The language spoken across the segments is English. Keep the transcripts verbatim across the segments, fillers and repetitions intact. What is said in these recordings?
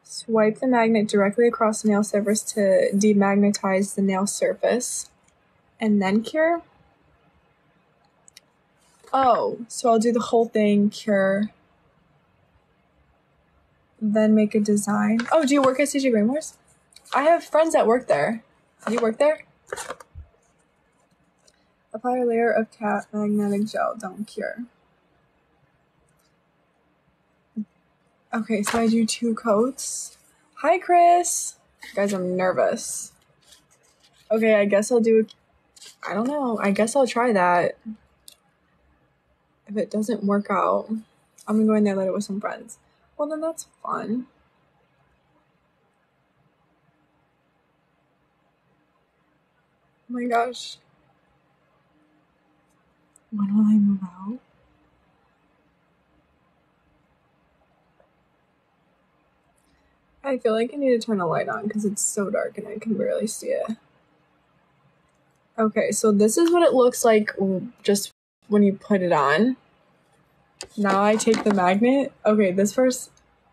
Swipe the magnet directly across the nail surface to demagnetize the nail surface. And then cure? Oh, so I'll do the whole thing, cure. Then make a design. Oh, do you work at C J Greymore's? I have friends that work there. Do you work there? Apply a layer of cat magnetic gel. Don't cure. Okay, so I do two coats. Hi, Chris. Guys, I'm nervous. Okay, I guess I'll do... I don't know. I guess I'll try that. If it doesn't work out, I'm gonna go in there later with some friends. Well, then that's fun. Oh my gosh. When will I move out? I feel like I need to turn a light on because it's so dark and I can barely see it. Okay, so this is what it looks like just when you put it on. Now I take the magnet. Okay, this first...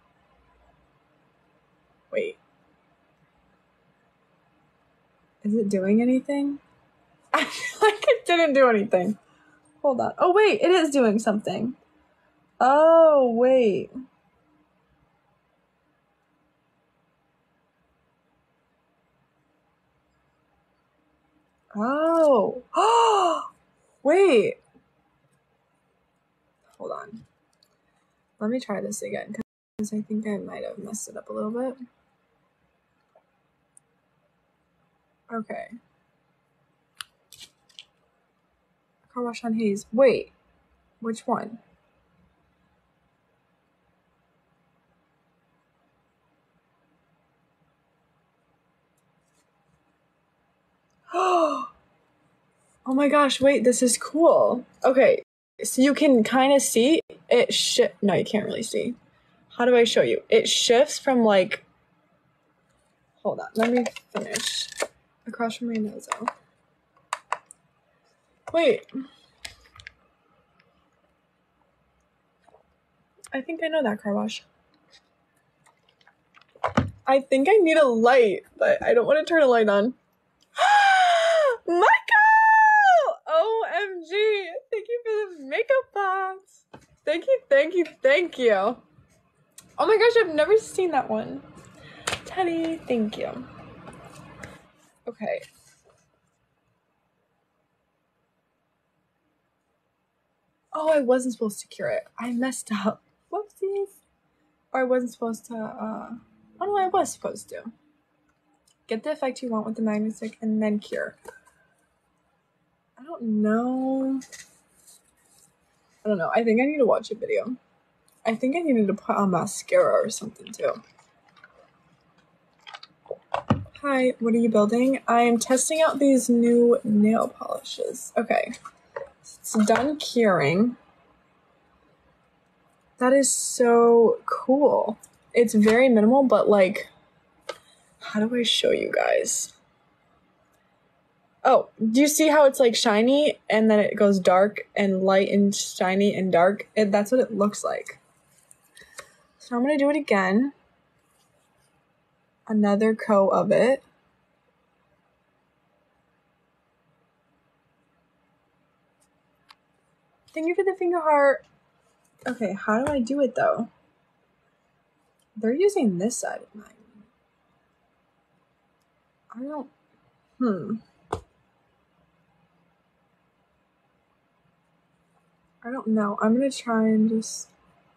Wait. Is it doing anything? I feel like it didn't do anything. Hold on. Oh, wait, it is doing something. Oh, wait. Oh. Oh, wait. Hold on. Let me try this again because I think I might have messed it up a little bit. Okay. Car wash on Hayes. Wait. Which one? Oh my gosh, wait, this is cool. Okay, so you can kind of see it shi- no, you can't really see. How do I show you? It shifts from like, hold on, let me finish. Across from my nose. Wait. I think I know that car wash. I think I need a light, but I don't want to turn a light on. Michael! O M G! Thank you for the makeup box. Thank you, thank you, thank you. Oh my gosh, I've never seen that one. Teddy, thank you. Okay. Oh, I wasn't supposed to cure it. I messed up. Whoopsies. Or I wasn't supposed to, uh... Oh no, I was supposed to. Get the effect you want with the magnet stick and then cure. I don't know. I don't know. I think I need to watch a video. I think I needed to put on mascara or something too. Hi, what are you building? I am testing out these new nail polishes. Okay. It's done curing. That is so cool. It's very minimal, but like, how do I show you guys? Oh, do you see how it's like shiny and then it goes dark and light and shiny and dark? It, that's what it looks like. So I'm going to do it again. Another coat of it. Thank you for the finger heart. Okay, how do I do it though? They're using this side of mine. I don't... Hmm. I don't know. I'm going to try and just...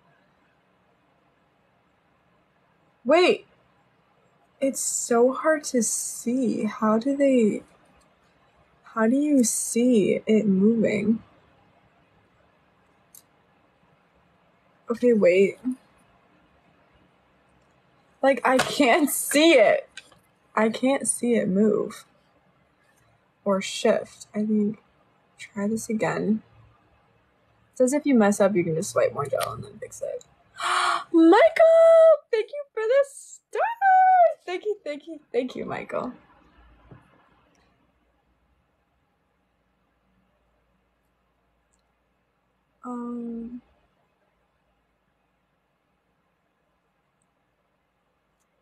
Wait! It's so hard to see. How do they... How do you see it moving? Okay, wait. Like, I can't see it. I can't see it move. Or shift. I think... Try this again. It says if you mess up, you can just swipe more gel and then fix it. Michael! Thank you for the star! Thank you, thank you, thank you, Michael. Um...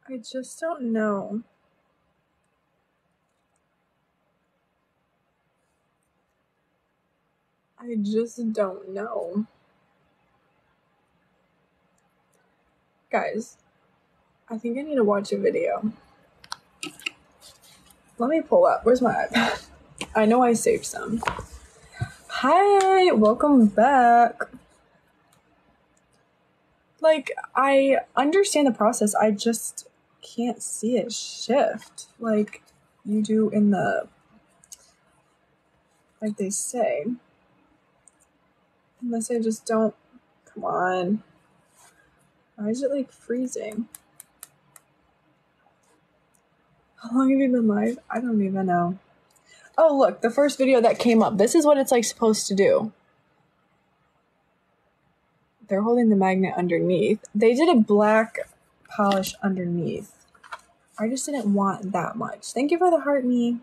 I just don't know. I just don't know. Guys, I think I need to watch a video. Let me pull up. Where's my iPad? I know I saved some. Hi, welcome back. Like, I understand the process. I just can't see it shift like you do in the, like they say. Unless I just don't, come on. Why is it like freezing? How long have you been live? I don't even know. Oh, look, the first video that came up. This is what it's like supposed to do. They're holding the magnet underneath. They did a black polish underneath. I just didn't want that much. Thank you for the heart, me.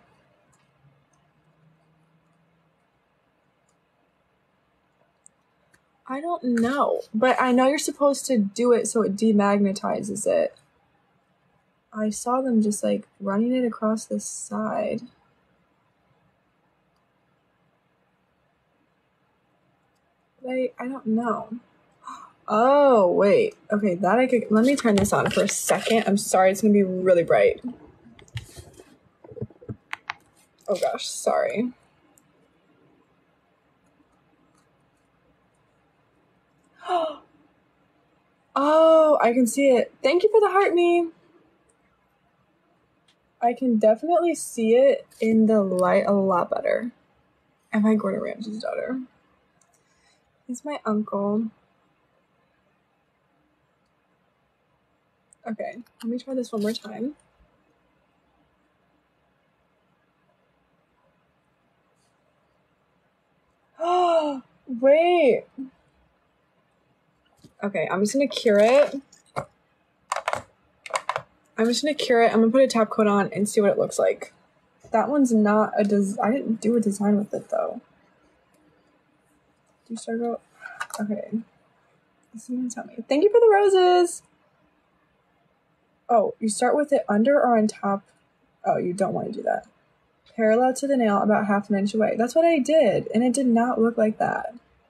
I don't know, but I know you're supposed to do it so it demagnetizes it. I saw them just like running it across the side. But I, I don't know. Oh, wait. Okay, that I could, let me turn this on for a second. I'm sorry, it's gonna be really bright. Oh gosh, sorry. Oh, I can see it. Thank you for the heart, me. I can definitely see it in the light a lot better. Am I Gordon Ramsay's daughter? He's my uncle. Okay, let me try this one more time. Oh, wait. Okay, I'm just gonna cure it. I'm just gonna cure it. I'm gonna put a top coat on and see what it looks like. That one's not a des- I didn't do a design with it though. Do you start out? Okay. This is gonna tell me. Thank you for the roses. Oh, you start with it under or on top? Oh, you don't want to do that. Parallel to the nail, about half an inch away. That's what I did, and it did not look like that.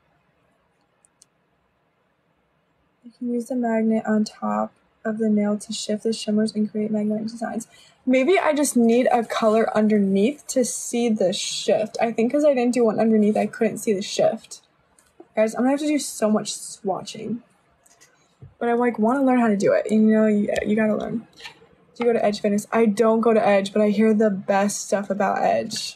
You can use the magnet on top of the nail to shift the shimmers and create magnetic designs. Maybe I just need a color underneath to see the shift. I think because I didn't do one underneath, I couldn't see the shift. Guys, I'm gonna have to do so much swatching. But I like want to learn how to do it. And you know, you, you gotta learn. Do you go to Edge Fitness? I don't go to Edge, but I hear the best stuff about Edge.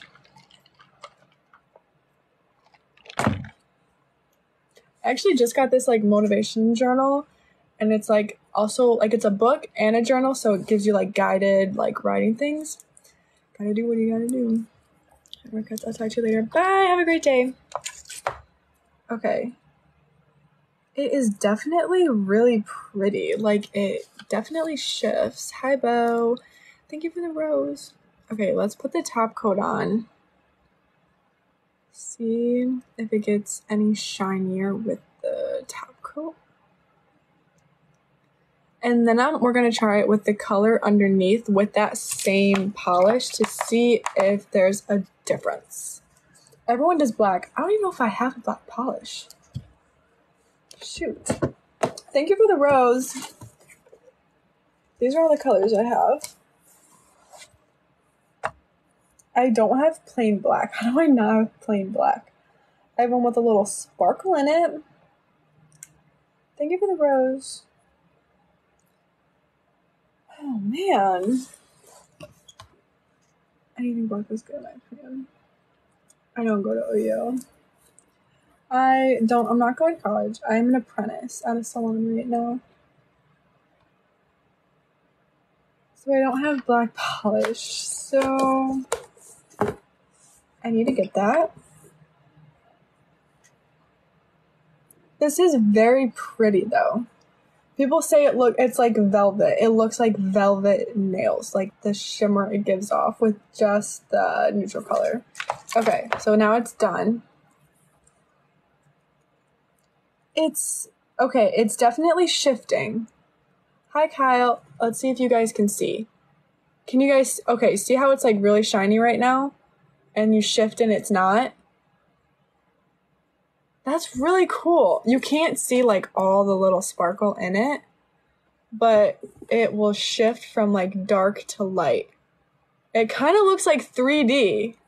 I actually just got this like motivation journal, and it's like also like it's a book and a journal, so it gives you like guided like writing things. Gotta do what you gotta do. I'll talk to you later. Bye. Have a great day. Okay. It is definitely really pretty. Like, it definitely shifts. Hi, Bo. Thank you for the rose. Okay, let's put the top coat on. See if it gets any shinier with the top coat. And then um, we're going to try it with the color underneath with that same polish to see if there's a difference. Everyone does black. I don't even know if I have a black polish. Shoot. Thank you for the rose. These are all the colors I have. I don't have plain black. How do I not have plain black? I have one with a little sparkle in it. Thank you for the rose. Oh, man. Anything black is good, my opinion. I don't go to O U O. I don't, I'm not going to college. I'm an apprentice at a salon right now. So I don't have black polish. So I need to get that. This is very pretty though. People say it look it's like velvet. It looks like velvet nails, like the shimmer it gives off with just the neutral color. Okay, so now it's done. It's okay, it's definitely shifting. Hi, Kyle. Let's see if you guys can see. Can you guys... Okay, see how it's, like, really shiny right now? And you shift and it's not? That's really cool. You can't see, like, all the little sparkle in it, but it will shift from, like, dark to light. It kind of looks like three D.